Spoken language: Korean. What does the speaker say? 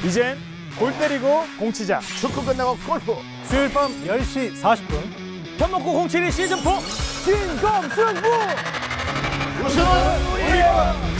이젠 골 때리고 공 치자. 축구 끝나고 골프. 수요일 밤 10시 40분. 현목구 07 시즌4 진검승부. 우승은 우리가.